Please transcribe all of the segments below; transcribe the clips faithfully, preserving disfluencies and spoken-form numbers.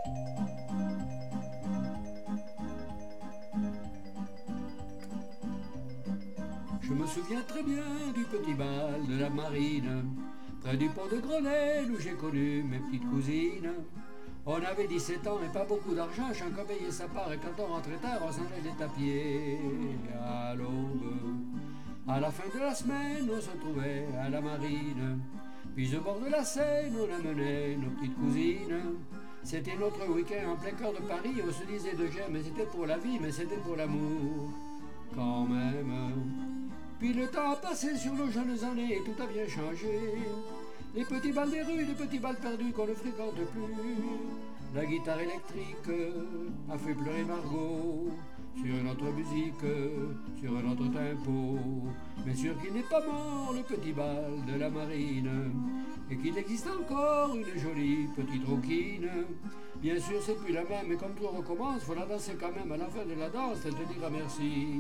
Je me souviens très bien du petit bal de la marine, près du pont de Grenelle où j'ai connu mes petites cousines. On avait dix-sept ans et pas beaucoup d'argent, chacun payait sa part et quand on rentrait tard, on s'en allait à pied à l'aube. À la fin de la semaine, on se trouvait à la marine, puis au bord de la Seine, on amenait nos petites cousines. C'était notre week-end en plein cœur de Paris, on se disait de j'aime, mais c'était pour la vie, mais c'était pour l'amour quand même. Puis le temps a passé sur nos jeunes années et tout a bien changé. Les petits bals des rues, les petits bals perdus qu'on ne fréquente plus. La guitare électrique a fait pleurer Margot sur une autre musique, sur un autre tempo. Mais sûr qu'il n'est pas mort le petit bal de la marine et qu'il existe encore une jolie petite rouquine. Bien sûr c'est plus la même et comme tout recommence, faut la danser quand même à la fin de la danse et te dire merci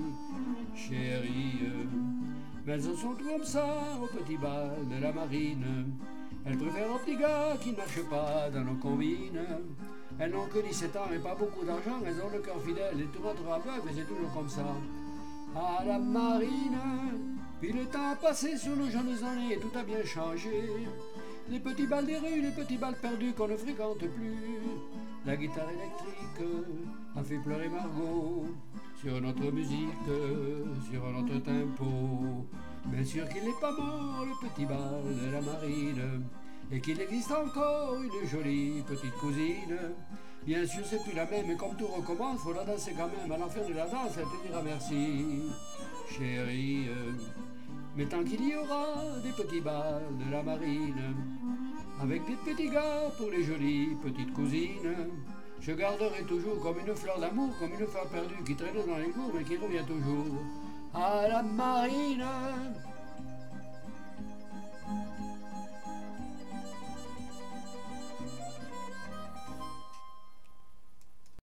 chérie. Mais elles en sont comme ça au petit bal de la marine. Elles préfèrent aux petits gars qui ne marchent pas dans nos combines. Elles n'ont que dix-sept ans et pas beaucoup d'argent, elles ont le cœur fidèle et tout notre aveugle, mais c'est toujours comme ça. À la marine, puis le temps a passé sur nos jeunes années et tout a bien changé. Les petits bals des rues, les petits bals perdus qu'on ne fréquente plus. La guitare électrique a fait pleurer Margot sur notre musique, sur notre tempo. Bien sûr qu'il n'est pas mort le petit bal de la marine et qu'il existe encore une jolie petite cousine. Bien sûr c'est plus la même et comme tout recommence, faut la danser quand même à la fin de la danse, elle te dira merci chérie. Mais tant qu'il y aura des petits bals de la marine avec des petits gars pour les jolies petites cousines, je garderai toujours comme une fleur d'amour, comme une fleur perdue qui traîne dans les cours mais qui revient toujours à la marine.